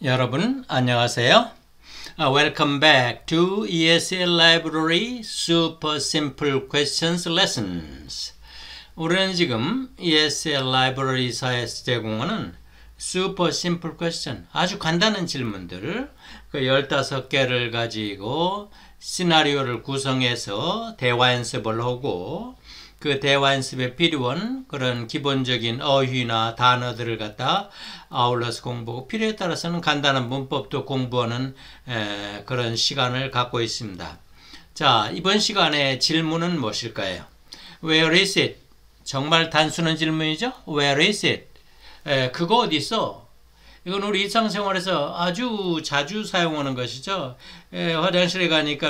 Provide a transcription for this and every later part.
여러분 안녕하세요. Welcome back to ESL Library Super Simple Questions Lessons. 우리는 지금 ESL Library사에서 제공하는 Super Simple Question, 아주 간단한 질문들, 그 15개를 가지고 시나리오를 구성해서 대화 연습을 하고 그 대화 연습에 필요한 그런 기본적인 어휘나 단어들을 갖다 아울러서 공부하고 필요에 따라서는 간단한 문법도 공부하는 그런 시간을 갖고 있습니다. 자, 이번 시간의 질문은 무엇일까요? Where is it? 정말 단순한 질문이죠? Where is it? 그거 어디 있어? 이건 우리 일상생활에서 아주 자주 사용하는 것이죠. 화장실에 가니까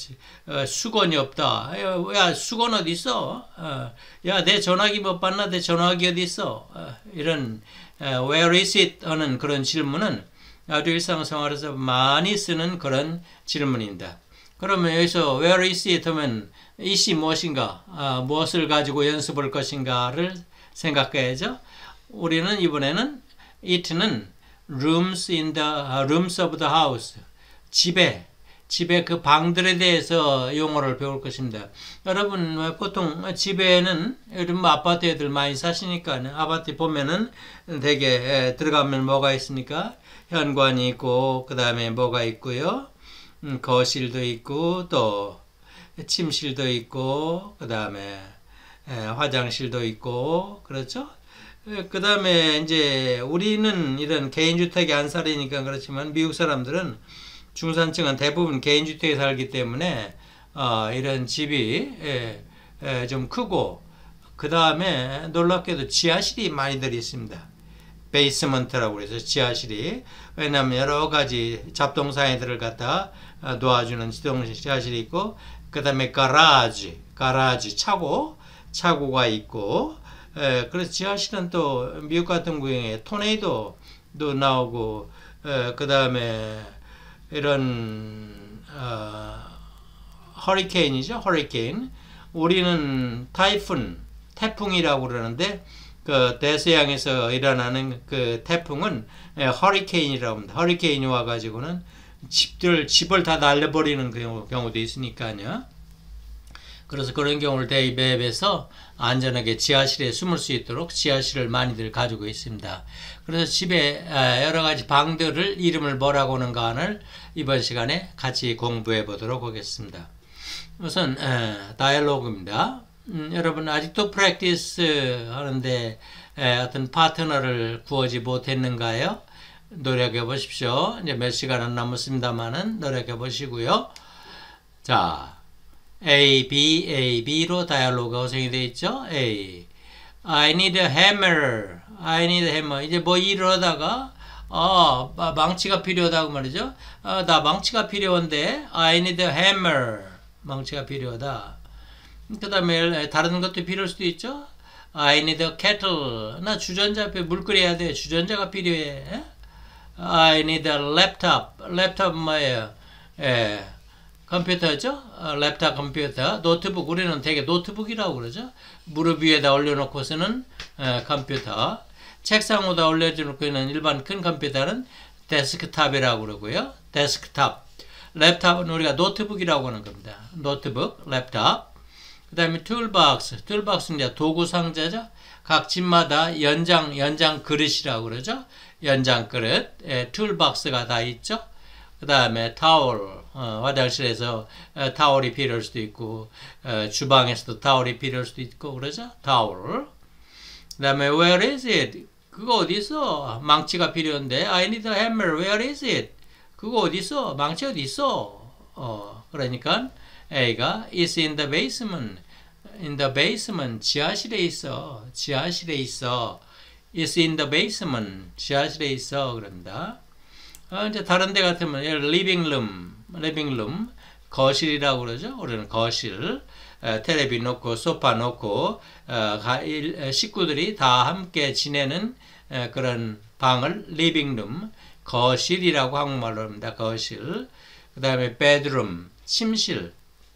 수건이 없다. 야, 수건 어디 있어? 야, 내 전화기 못 봤나? 내 전화기 어디 있어? 이런 Where is it? 하는 그런 질문은 아주 일상생활에서 많이 쓰는 그런 질문입니다. 그러면 여기서 Where is it? 하면 it이 무엇인가? 무엇을 가지고 연습할 것인가를 생각해야죠. 우리는 이번에는 it는 rooms of the house, 집에 그 방들에 대해서 용어를 배울 것입니다. 여러분 보통 집에는 요즘 아파트 애들 많이 사시니까 아파트 보면은 되게 들어가면 뭐가 있습니까? 현관이 있고 그 다음에 뭐가 있고요? 거실도 있고 또 침실도 있고 그 다음에 화장실도 있고 그렇죠? 그 다음에 이제 우리는 이런 개인주택에 안 살으니까 그렇지만 미국 사람들은 중산층은 대부분 개인주택에 살기 때문에 이런 집이 좀 크고 그 다음에 놀랍게도 지하실이 많이들 있습니다. 베이스먼트라고 그래서 지하실이, 왜냐하면 여러 가지 잡동사니들을 갖다 도와주는 지하실이 있고 그 다음에 가라지 차고가 있고, 그래서 지하실은 또 미국 같은 경우에 토네이도도 나오고 그 다음에 이런 허리케인이죠. 허리케인. 우리는 태풍이라고 그러는데 그 대서양에서 일어나는 그 태풍은 허리케인이라고 합니다. 허리케인이 와가지고는 집을 다 날려버리는 경우도 있으니까요. 그래서 그런 경우를 대비해서 안전하게 지하실에 숨을 수 있도록 지하실을 많이들 가지고 있습니다. 그래서 집에 여러 가지 방들을 이름을 뭐라고 하는가를 이번 시간에 같이 공부해 보도록 하겠습니다. 우선 다이얼로그입니다. 여러분 아직도 프랙티스 하는데 어떤 파트너를 구하지 못했는가요? 노력해 보십시오. 이제 몇 시간은 남았습니다만은 노력해 보시고요. 자, A, B로 다이얼로그가 구성이 되어 있죠. A. I need a hammer. 이제 뭐 일을 하다가 망치가 필요하다고 말이죠. 나 망치가 필요한데 I need a hammer. 망치가 필요하다. 그 다음에 다른 것도 필요할 수도 있죠. I need a kettle. 나 주전자 앞에 물 끓여야 돼. 주전자가 필요해. I need a laptop. 랩탑 뭐예요? 컴퓨터죠? 랩탑 컴퓨터, 노트북, 우리는 되게 노트북이라고 그러죠? 무릎 위에다 올려놓고 쓰는 컴퓨터, 책상 위에다 올려놓고 있는 일반 큰 컴퓨터는 데스크탑이라고 그러고요. 데스크탑. 랩탑은 우리가 노트북이라고 하는 겁니다. 노트북, 랩탑. 그 다음에 툴박스는 이제 도구 상자죠? 각 집마다 연장 그릇이라고 그러죠? 연장 그릇, 툴박스가 다 있죠? 그 다음에 타월, 화장실에서 타월이 필요할 수도 있고 주방에서도 타월이 필요할 수도 있고 그러죠? 타월. 그 다음에 where is it? 그거 어디 있어? 망치가 필요한데 I need a hammer. where is it? 그거 어디 있어? 망치 어디 있어? 그러니까 A가 is in the basement. in the basement. 지하실에 있어. is in the basement. 지하실에 있어. 그런다. 이제 다른 데 같으면 living room, 거실이라고 그러죠. 우리는 거실, 텔레비 놓고 소파 놓고 식구들이 다 함께 지내는 그런 방을 living room, 거실이라고 한국말로 합니다. 거실. 그 다음에 bedroom, 침실,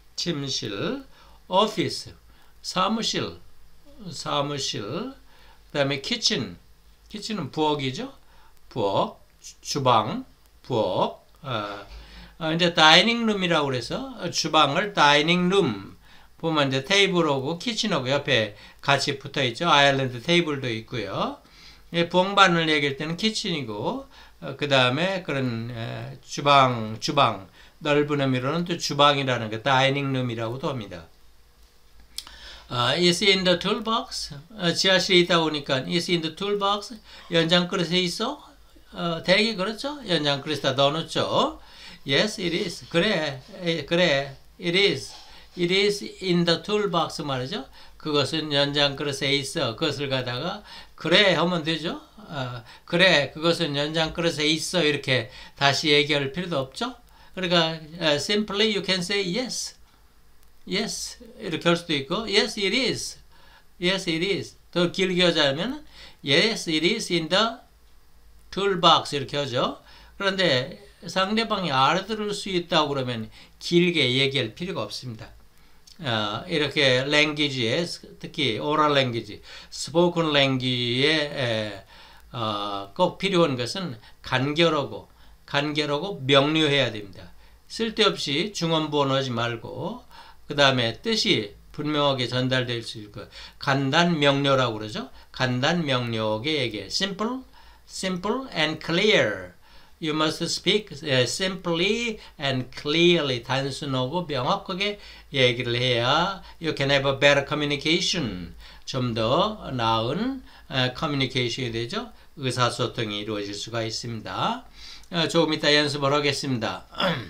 office, 사무실. 그 다음에 kitchen은 부엌이죠. 부엌. 주방, 부엌. 이제 다이닝 룸이라고 그래서 주방을 다이닝 룸 보면 이제 테이블하고 키친하고 옆에 같이 붙어 있죠. 아일랜드 테이블도 있고요. 부엌반을 얘기할 때는 키친이고, 그 다음에 그런 주방 넓은 의미로는 또 주방이라는 거 다이닝 룸이라고도 합니다. is in the toolbox. 지하실에 있다 보니까 is in the toolbox. 연장 그릇에 있어? 대개 그렇죠? 연장 그릇에다 넣어놓죠. Yes, it is. 그래, it is. It is in the toolbox 말이죠. 그것은 연장 그릇에 있어. 그것을 갖다가 그래 하면 되죠. 그래, 그것은 연장 그릇에 있어. 이렇게 다시 얘기할 필요도 없죠. 그러니까 simply you can say yes. Yes, 이렇게 할 수도 있고 yes, it is. Yes, it is. 더 길게 하자면 yes, it is in the toolbox 이렇게 하죠. 그런데 상대방이 알아들을 수 있다고 그러면 길게 얘기할 필요가 없습니다. 이렇게 랭귀지에 특히 오럴 랭귀지, 스포큰 랭귀지에 꼭 필요한 것은 간결하고 명료해야 됩니다. 쓸데없이 중언부언하지 말고 그 다음에 뜻이 분명하게 전달될 수 있고 간단 명료라고 그러죠. 간단 명료하게 얘기해. Simple and clear. You must speak simply and clearly. 단순하고 명확하게 얘기를 해야 you can have a better communication. 좀 더 나은 communication이 되죠. 의사소통이 이루어질 수가 있습니다. 조금 이따 연습을 하겠습니다.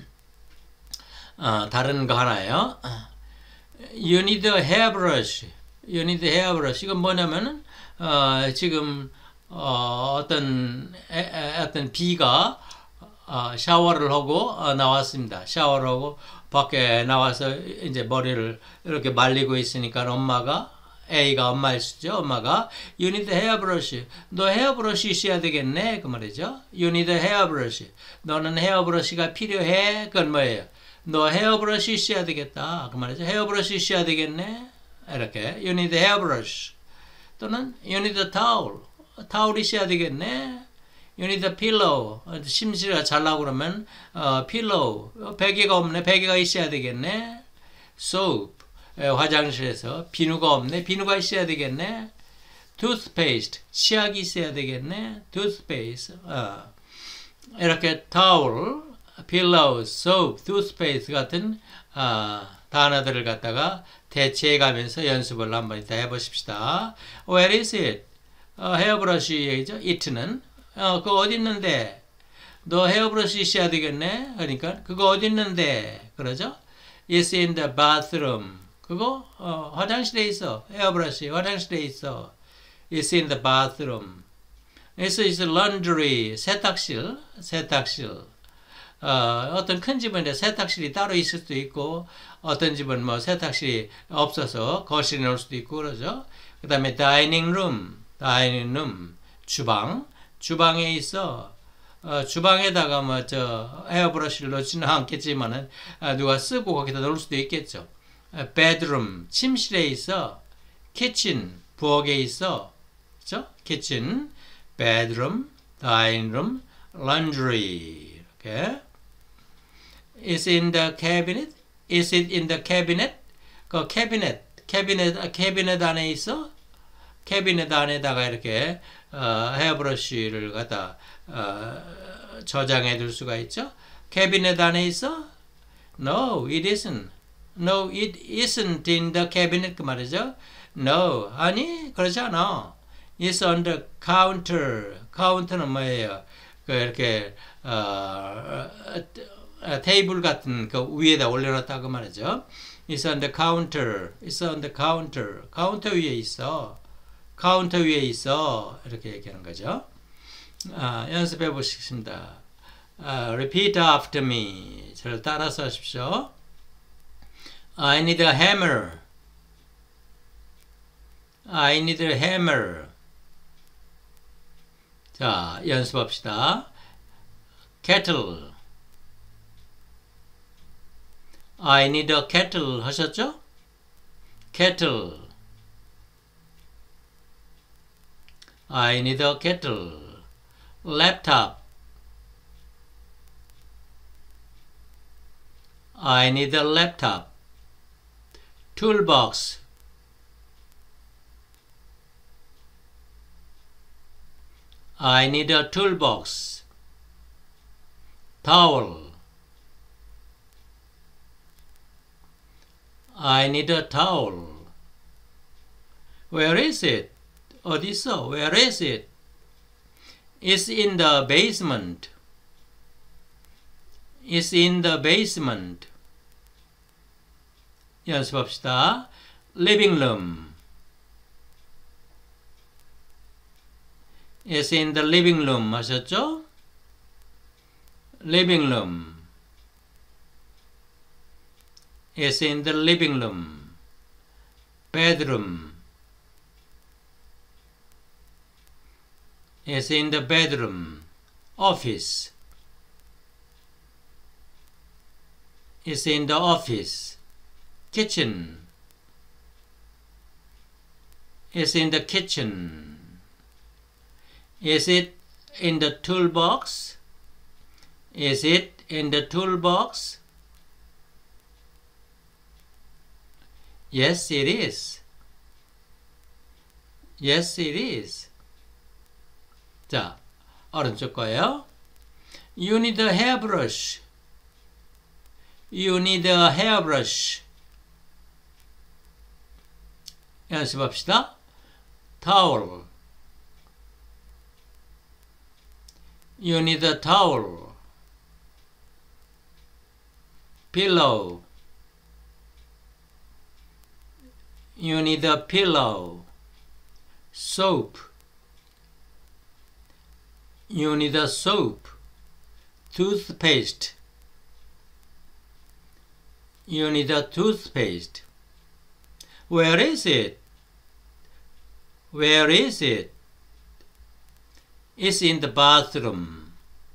다른 거 하나요. You need a hairbrush. You need a hairbrush. 이건 뭐냐면은 지금 어떤 B가 샤워를 하고 나왔습니다. 샤워를 하고 밖에 나와서 이제 머리를 이렇게 말리고 있으니까 엄마가 A가 엄마일 수죠. 엄마가 You need a hairbrush. 너 헤어브러시 있어야 되겠네. 그 말이죠. You need a hairbrush. 너는 헤어브러시가 필요해. 그건 뭐예요? 너 헤어브러시 있어야 되겠다. 그 말이죠. 헤어브러시 있어야 되겠네. 이렇게 You need a hairbrush. 또는 You need a towel. 타올이 있어야 되겠네. You need a pillow. 심지가 잘라고 그러면 pillow. 베개가 없네. 베개가 있어야 되겠네. soap. 화장실에서 비누가 없네. 비누가 있어야 되겠네. toothpaste. 치약이 있어야 되겠네. toothpaste. 이렇게 towel, pillow, soap, toothpaste 같은 단어들을 갖다가 대체해가면서 연습을 한번 이따 해보십시다. Where is it? 헤어브러시 얘기죠. it는 그거 어디 있는데? 너 헤어브러시 있어야 되겠네. 그러니까 그거 어디 있는데? 그러죠. It's in the bathroom. 그거 화장실에 있어. 헤어브러시 화장실에 있어. It's in the bathroom. It's laundry. 세탁실. 어떤 큰 집은 세탁실이 따로 있을 수도 있고 어떤 집은 뭐 세탁실이 없어서 거실에 놓을 수도 있고 그러죠. 그 다음에 다이닝 룸, 주방에 있어. 주방에다가 뭐 헤어브러시를 넣지는 않겠지만은 누가 쓰고 거기다 넣을 수도 있겠죠. bedroom, 침실에 있어. kitchen, 부엌에 있어. 그렇죠? kitchen, bedroom, dining room, laundry. 이렇게. Is in the cabinet? Is it in the cabinet? 그 캐비넷 안에 있어? 캐비넷 안에다가 이렇게 헤어브러쉬를 갖다 저장해 둘 수가 있죠. 캐비넷 안에 있어? No, it isn't. No, it isn't in the cabinet 그 말이죠. No, 아니 그렇지 않아. It's on the counter. 카운터는 뭐예요? 그 이렇게 테이블 같은 그 위에다 올려놨다 그 말이죠. It's on the counter. It's on the counter. 카운터 위에 있어. 카운터 위에 있어. 이렇게 얘기하는 거죠. 연습해 보시겠습니다. Repeat after me. 저를 따라서 하십시오. I need a hammer. I need a hammer. 자, 연습합시다. Kettle. I need a kettle 하셨죠? Kettle. I need a kettle. Laptop. I need a laptop. toolbox, I need a toolbox. towel, I need a towel. Where is it? 어디 있어? Where is it? It's in the basement. It's in the basement. 연습합시다. living room. It's in the living room. 하셨죠? living room. It's in the living room. bedroom. It's in the bedroom. office. It's in the office. kitchen. It's in the kitchen. Is it in the toolbox? Is it in the toolbox? Yes, it is. Yes, it is. 자, 오른쪽 거예요. You need a hairbrush. You need a hairbrush. 연습합시다. towel. You need a towel. pillow. You need a pillow. soap. You need a soap. toothpaste. You need a toothpaste. Where is it? Where is it? It's in the bathroom.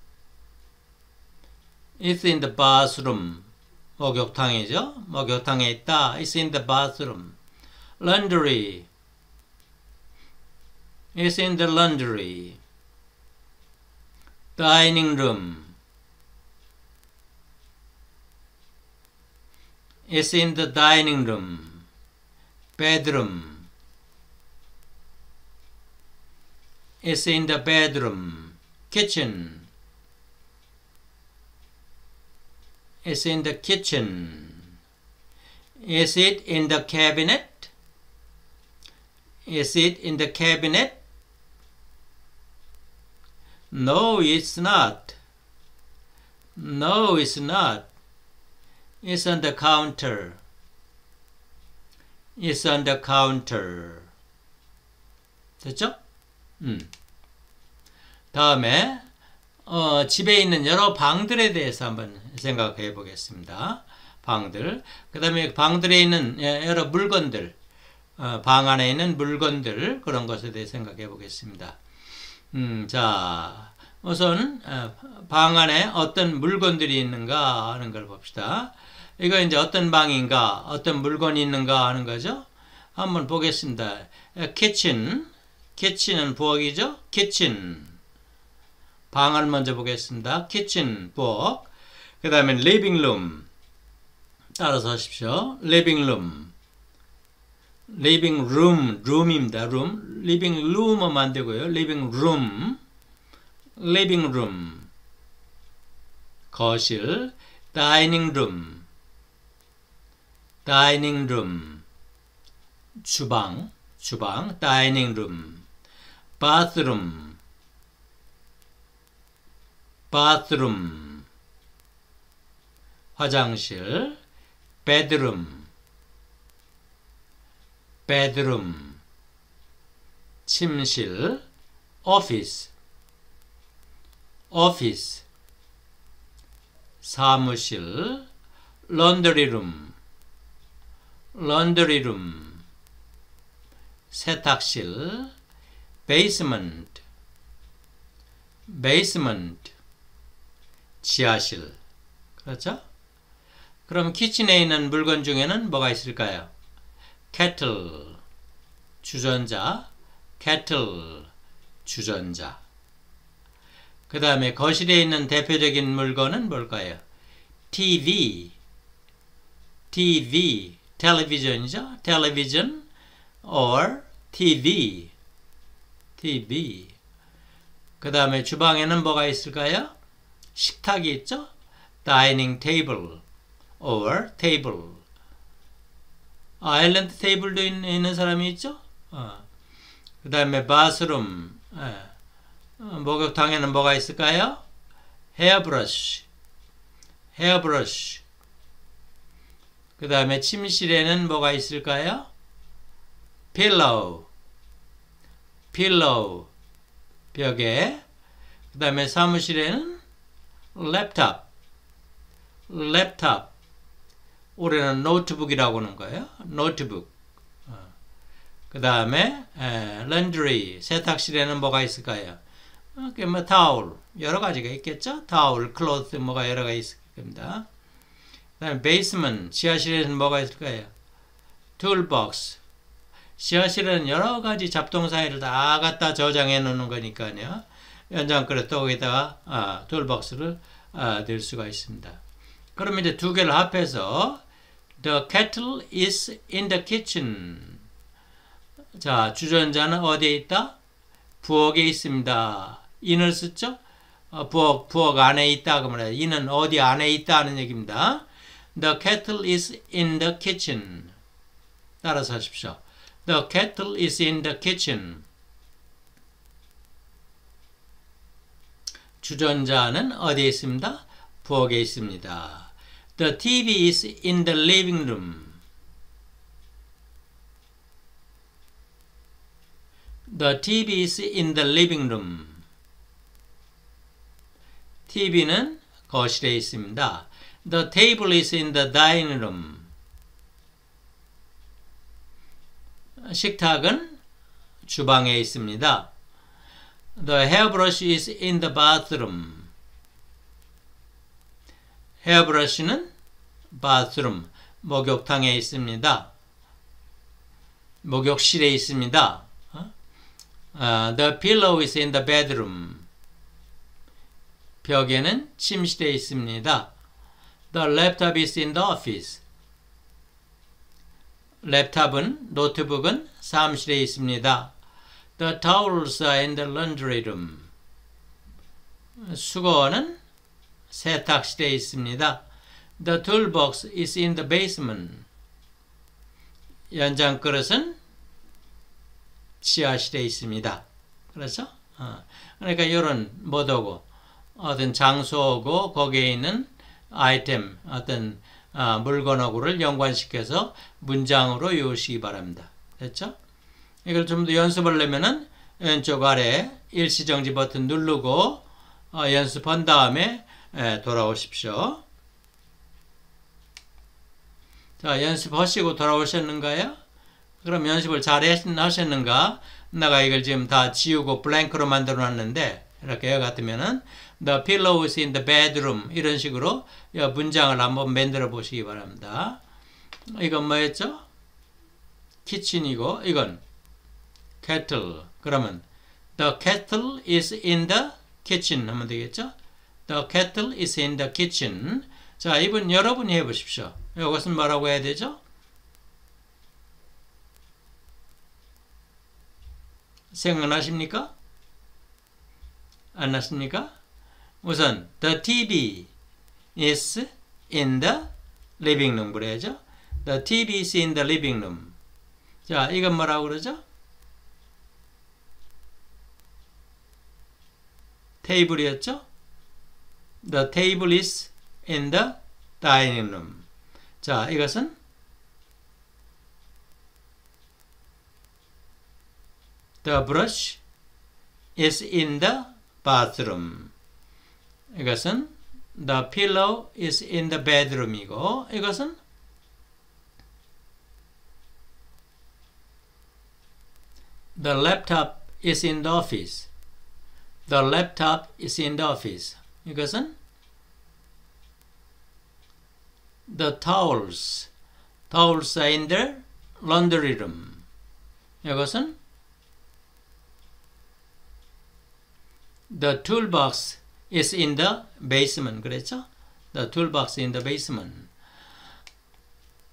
It's in the bathroom. 목욕탕이죠? 목욕탕에 있다. It's in the bathroom. laundry. It's in the laundry. dining room. It's in the dining room. bedroom. It's in the bedroom. kitchen. It's in the kitchen. Is it in the cabinet? Is it in the cabinet? No, it's not. No, it's not. It's on the counter. It's on the counter. 됐죠? 다음에 집에 있는 여러 방들에 대해서 한번 생각해 보겠습니다. 방들. 그 다음에 방들에 있는 여러 물건들, 방 안에 있는 물건들, 그런 것에 대해 생각해 보겠습니다. 자, 우선 방 안에 어떤 물건들이 있는가 하는 걸 봅시다. 이거 이제 어떤 방인가, 어떤 물건이 있는가 하는 거죠. 한번 보겠습니다. kitchen, kitchen은 부엌이죠. kitchen. 방을 먼저 보겠습니다. kitchen, 부엌. 그 다음에 living room. 따라서 하십시오. living room. living room, room입니다. room. living room은 안 되고요. living room. living room. 거실. dining room. dining room. 주방. 주방. dining room. bathroom. bathroom. 화장실. bedroom. bedroom. 침실. office. office. 사무실. laundry room. laundry room. 세탁실. basement. basement. 지하실. 그렇죠? 그럼 키친에 있는 물건 중에는 뭐가 있을까요? kettle, 주전자. kettle, 주전자. 그 다음에 거실에 있는 대표적인 물건은 뭘까요? TV, TV, 텔레비전이죠. television or TV. TV. 그 다음에 주방에는 뭐가 있을까요? 식탁이 있죠. dining table or table. 아일랜드 테이블도 있는 사람이 있죠. 그 다음에 bathroom. 목욕탕에는 뭐가 있을까요? hairbrush. hairbrush. 그 다음에 침실에는 뭐가 있을까요? pillow. pillow. 벽에. 그 다음에 사무실에는 laptop. laptop. 올해는 노트북이라고 하는 거예요. 노트북. 그 다음에 laundry. 세탁실에는 뭐가 있을까요? 뭐 타올. 여러 가지가 있겠죠? 타올, 클로스 뭐가 여러 가지 있을 겁니다. 그 다음에 basement. 지하실에는 뭐가 있을까요? toolbox. 지하실에는 여러 가지 잡동사니를 다 갖다 저장해 놓는 거니까요. 연장그릇 거기다가 toolbox를 넣을 수가 있습니다. 그러면 이제 두 개를 합해서 The kettle is in the kitchen. 자, 주전자는 어디에 있다? 부엌에 있습니다. in을 썼죠? 부엌 안에 있다. 그러면 in은 어디 안에 있다는 얘기입니다. The kettle is in the kitchen. 따라서 하십시오. The kettle is in the kitchen. 주전자는 어디에 있습니다? 부엌에 있습니다. The TV is in the living room. The TV is in the living room. TV는 거실에 있습니다. The table is in the dining room. 식탁은 주방에 있습니다. The hairbrush is in the bathroom. 헤어브러쉬는 bathroom, 목욕탕에 있습니다. 목욕실에 있습니다. The pillow is in the bedroom. 벽에는 침실에 있습니다. The laptop is in the office. 랩탑은, 노트북은 사무실에 있습니다. The towels are in the laundry room. 수거는 세탁실에 있습니다. The toolbox is in the basement. 연장그릇은 지하실에 있습니다. 그렇죠? 그러니까 이런 뭐더고 어떤 장소고 거기에 있는 아이템, 어떤 물건하고를 연관시켜서 문장으로 외우시기 바랍니다. 됐죠? 이걸 좀 더 연습하려면은 왼쪽 아래 일시정지 버튼 누르고 연습한 다음에 돌아오십시오. 자, 연습하시고 돌아오셨는가요? 그럼 연습을 잘 하셨는가? 내가 이걸 지금 다 지우고 블랭크로 만들어 놨는데 이렇게 같으면은 The pillow is in the bedroom 이런 식으로 문장을 한번 만들어 보시기 바랍니다. 이건 뭐였죠? 키친이고 이건 kettle. 그러면 The kettle is in the kitchen 하면 되겠죠? The kettle is in the kitchen. 자, 이번 여러분이 해보십시오. 이것은 뭐라고 해야 되죠? 생각나십니까? 안 나십니까? 우선 The TV is in the living room 그래야죠. The TV is in the living room. 자, 이건 뭐라고 그러죠? 테이블이었죠? The table is in the dining room. 자, 이것은 The brush is in the bathroom. 이것은 The pillow is in the bedroom이고 이것은 The laptop is in the office. The laptop is in the office. 이것은 The towels are in the laundry room. 이것은 The toolbox is in the basement. 그랬죠? The toolbox in the basement.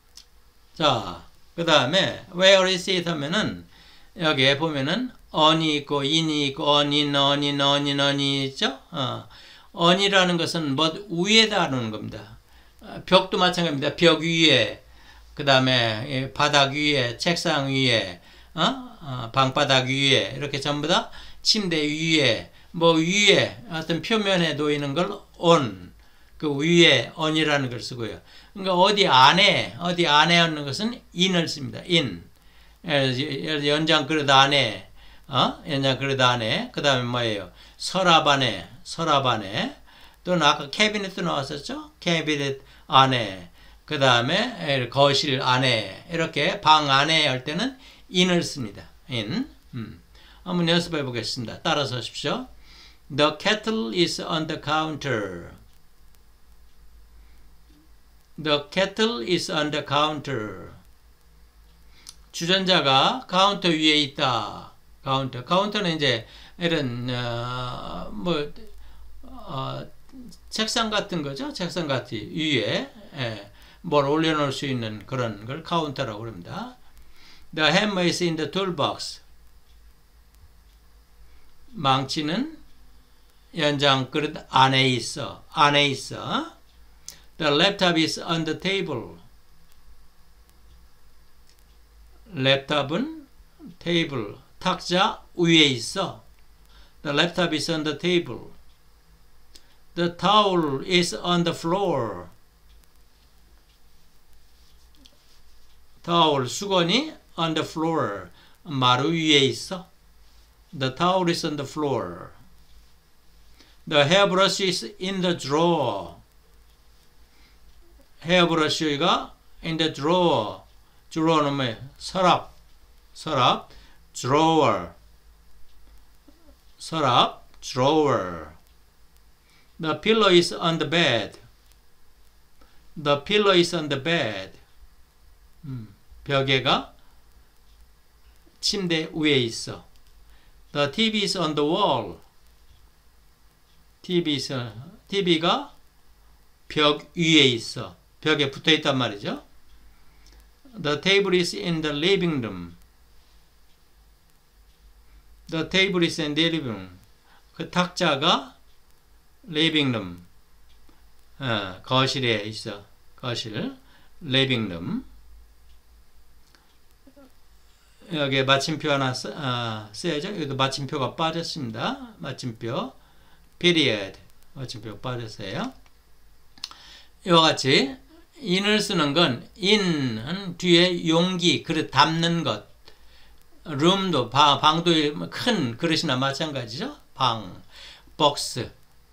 자, 그 다음에 where is it 하면은 여기에 보면은 on이 있고 in이 있고 on이 있죠? on이라는 것은 뭐 위에다 하는 겁니다. 벽도 마찬가지입니다. 벽 위에, 그 다음에 바닥 위에, 책상 위에, 방바닥 위에, 이렇게 전부 다 침대 위에, 뭐 위에 어떤 표면에 놓이는 걸 on, 그 위에 on이라는 걸 쓰고요. 그러니까 어디 안에 하는 것은 in을 씁니다. in. 연장 그릇 안에, 연장 그릇 안에, 그 다음에 뭐예요? 서랍 안에, 또는 아까 캐비넷도 나왔었죠? 캐비넷 안에, 그 다음에 거실 안에, 이렇게 방 안에 할 때는 in을 씁니다. in. 한번 연습해 보겠습니다. 따라서 하십시오. The kettle is on the counter. The kettle is on the counter. 주전자가 카운터 위에 있다. 카운터는 이제 이런 책상 같은 거죠. 책상 같이 위에 뭘 올려놓을 수 있는 그런 걸 카운터라고 합니다. The hammer is in the toolbox. 망치는 연장 그릇 안에 있어. The laptop is on the table. 랩탑은 테이블, 탁자 위에 있어. The laptop is on the table. The towel is on the floor. towel, 수건이 on the floor, 마루 위에 있어. The towel is on the floor. The hairbrush is in the drawer. 헤어브러쉬가 in the drawer. drawer는 뭐예요? 서랍. drawer. drawer. The pillow is on the bed. The pillow is on the bed. 벽에가 침대 위에 있어. The TV is on the wall. TV가 벽 위에 있어. 벽에 붙어 있단 말이죠. The table is in the living room. The table is in the living room. 그 탁자가 living room. 거실에 있어. 거실. living room. 여기에 마침표 하나 써야죠. 여기도 마침표가 빠졌습니다. 마침표. period. 마침표가 빠졌어요. 이와 같이 in을 쓰는 건 in은 뒤에 용기, 그릇 담는 것. room도 방도 큰 그릇이나 마찬가지죠. 방, box,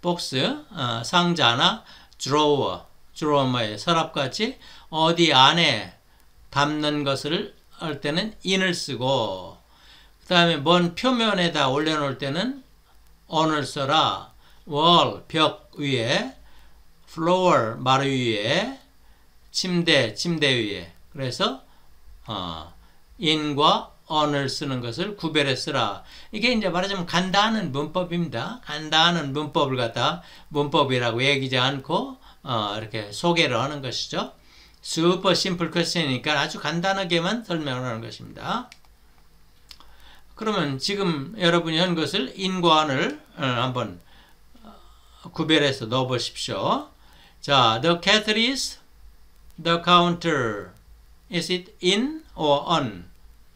상자나 drawer 뭐예요? 서랍같이 어디 안에 담는 것을 할 때는 in을 쓰고, 그 다음에 먼 표면에다 올려놓을 때는 on을 써라. wall, 벽 위에, floor, 마루 위에, 침대 위에. 그래서 in과 on을 쓰는 것을 구별해 쓰라. 이게 이제 말하자면 간단한 문법입니다. 간단한 문법을 갖다 문법이라고 얘기하지 않고 이렇게 소개를 하는 것이죠. 슈퍼 심플 퀘스천이니까 아주 간단하게만 설명을 하는 것입니다. 그러면 지금 여러분이 한 것을 in과 on을 한번 구별해서 넣어 보십시오. 자, the kettle is the counter. Is it in or on?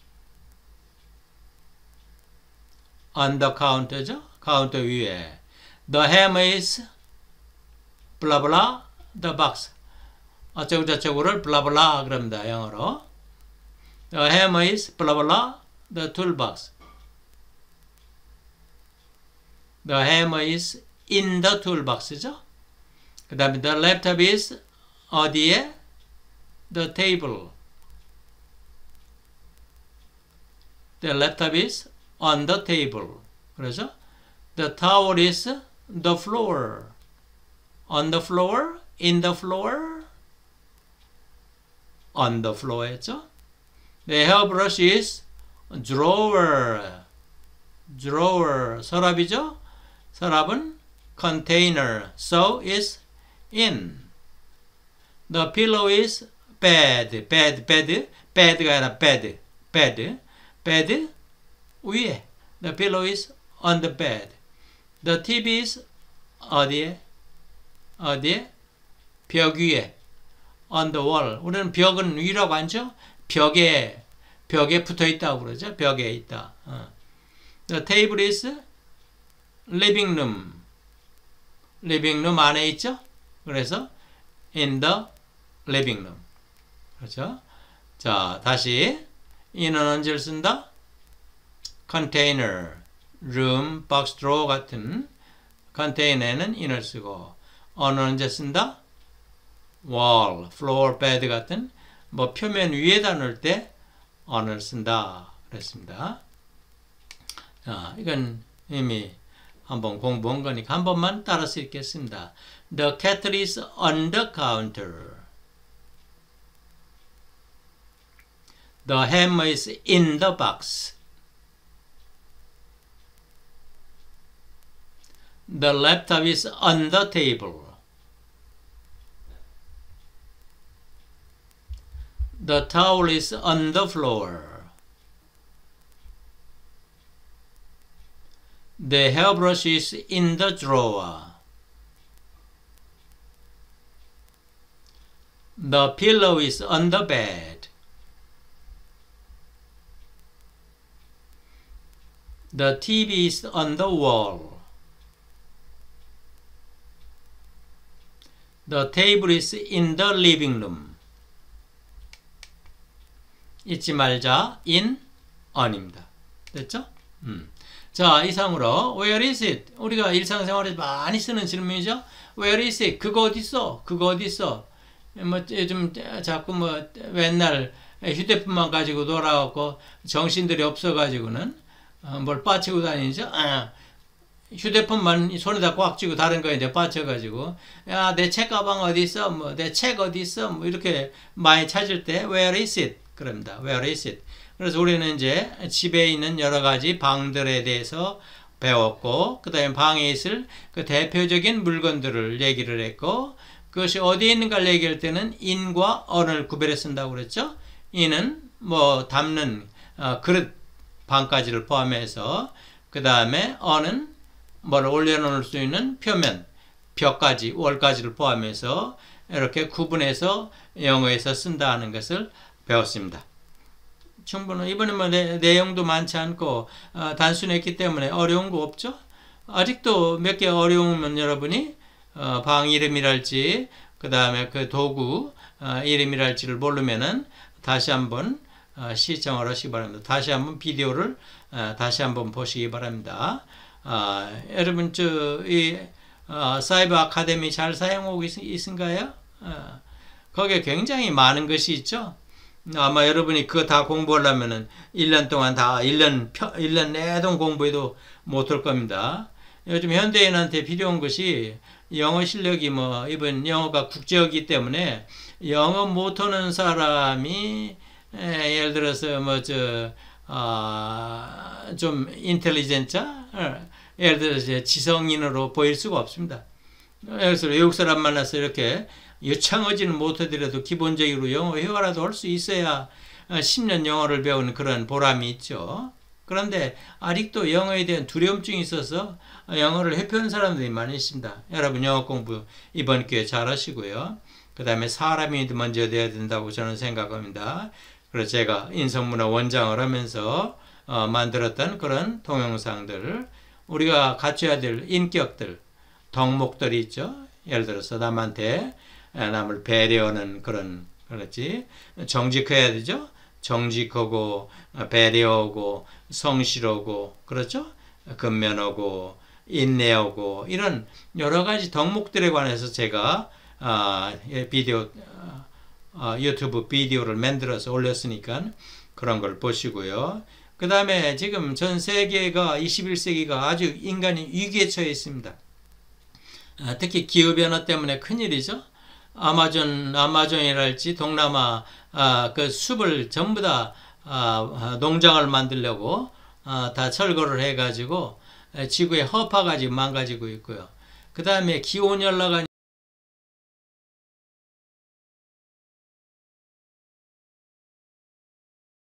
On the counter죠? 카운터 위에. The hammer is blah blah the box. 어쩌고 저쩌고를 blah blah 그럽니다. 영어로. The hammer is blah blah the toolbox. The hammer is in the toolbox죠? 그 다음에 the laptop is 어디에? The table. The laptop is on the table. 그래서 the towel is the floor. On the floor, in the floor, on the floor 했죠? The hairbrush is drawer. 서랍이죠? 서랍은 container. So is in. The pillow is bed, bed가 아니라 bed 위에. The pillow is on the bed. The TV is 어디에? 벽 위에. On the wall. 우리는 벽은 위라고 하죠? 벽에 붙어 있다고 그러죠? 벽에 있다. The table is living room. living room 안에 있죠? 그래서 in the living room. 그렇죠? 자, 다시 in은 언제를 쓴다? container, room, box, drawer 같은 container에는 in을 쓰고 on은 언제 쓴다? wall, floor, bed 같은 뭐 표면 위에다 넣을 때 on을 쓴다. 그랬습니다. 자, 이건 이미 한번 공부한 거니까 한 번만 따라서 읽겠습니다. The kettle is on the counter. The hammer is in the box. The laptop is on the table. The towel is on the floor. The hairbrush is in the drawer. The pillow is on the bed. The TV is on the wall. The table is in the living room. 잊지 말자. in, on입니다. 됐죠? 자, 이상으로 where is it? 우리가 일상생활에서 많이 쓰는 질문이죠. where is it? 그거 어디 있어? 그거 어디 있어? 뭐 요즘 자꾸 뭐 맨날 휴대폰만 가지고 놀아갖고 정신들이 없어가지고는 뭘 빠치고 다니죠. 휴대폰만 손에다 꽉 쥐고 다른 거에 이제 빠쳐가지고 야, 내 책가방 어디 있어? 뭐 내 책 어디 있어? 뭐 이렇게 많이 찾을 때 where is it? 그럽니다. where is it? 그래서 우리는 이제 집에 있는 여러 가지 방들에 대해서 배웠고, 그 다음에 방에 있을 그 대표적인 물건들을 얘기를 했고, 그것이 어디에 있는가를 얘기할 때는 in과 on을 구별해 쓴다고 그랬죠. in은 뭐 담는 그릇 방까지를 포함해서, 그 다음에 on은 뭐를 올려놓을 수 있는 표면, 벽까지, 월까지를 포함해서 이렇게 구분해서 영어에서 쓴다는 것을 배웠습니다. 충분히 이번에 뭐 내용도 많지 않고 단순했기 때문에 어려운 거 없죠? 아직도 몇 개 어려우면 여러분이 방 이름이랄지 그 다음에 그 도구 이름이랄지를 모르면은 다시 한번 시청을 하시기 바랍니다. 다시 한번 비디오를 다시 한번 보시기 바랍니다. 여러분 이 사이버 아카데미 잘 사용하고 있은가요? 거기에 굉장히 많은 것이 있죠. 아마 여러분이 그거 다 공부하려면은 1년 동안 다 1년 내동 공부해도 못할 겁니다. 요즘 현대인한테 필요한 것이 영어 실력이 뭐 이번 영어가 국제어이기 때문에 영어 못하는 사람이 예를 들어서 뭐 좀 인텔리전자 예를 들어서 지성인으로 보일 수가 없습니다. 그래서 외국 사람 만나서 이렇게 유창하지는 못하더라도 기본적으로 영어 회화라도 할 수 있어야 10년 영어를 배우는 그런 보람이 있죠. 그런데 아직도 영어에 대한 두려움증이 있어서 영어를 회피하는 사람들이 많이 있습니다. 여러분 영어 공부 이번 기회에 잘 하시고요. 그 다음에 사람이 먼저 돼야 된다고 저는 생각합니다. 그래서 제가 인성문화 원장을 하면서 만들었던 그런 동영상들, 우리가 갖춰야 될 인격들, 덕목들이 있죠. 예를 들어서 남한테 남을 배려하는 그렇지. 정직해야 되죠. 정직하고 배려하고 성실하고 그렇죠. 근면하고 인내하고 이런 여러 가지 덕목들에 관해서 제가 유튜브 비디오를 만들어서 올렸으니까 그런 걸 보시고요. 그 다음에 지금 전 세계가 21세기가 아주 인간이 위기에 처해 있습니다. 특히 기후변화 때문에 큰일이죠. 아마존이랄지 동남아 그 숲을 전부 다 농장을 만들려고 다 철거를 해가지고 지구의 허파가 지금 망가지고 있고요. 그 다음에 기온 연락이